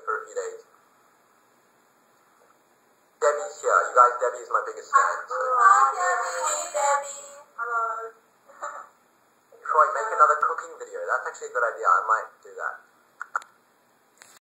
for a few days. Debbie's here. You guys, Debbie is my biggest fan. So. Debbie. Hello. Troy, make another cooking video. That's actually a good idea. I might do that.